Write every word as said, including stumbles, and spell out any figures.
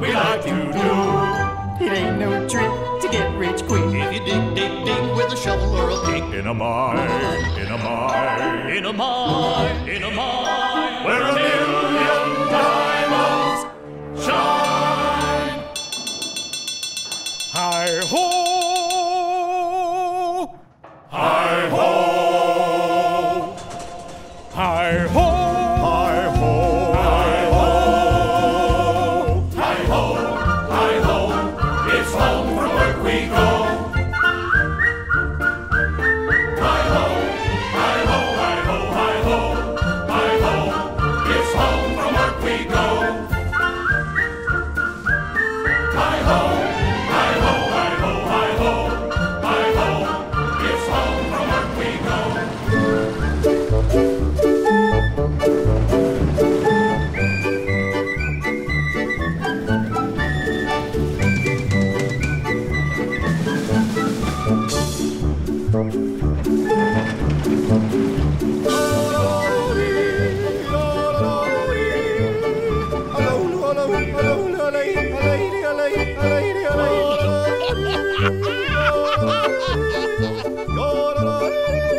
we like to do. It ain't no trick to get rich quick. If you dig, dig, dig with a shovel or a pick. In a mine, in a mine, In a mine, in a mine, where a million diamonds shine. Heigh-Ho! Heigh-Ho! Heigh-Ho! Heigh-Ho! Heigh-Ho! Heigh-ho, heigh-ho, it's home from work we go. Heigh-ho, heigh-ho, heigh-ho, heigh-ho, heigh-ho, it's home from work we go. Heigh-ho, heigh-ho, heigh-ho, heigh-ho, heigh-ho, it's home from work we go. Yo,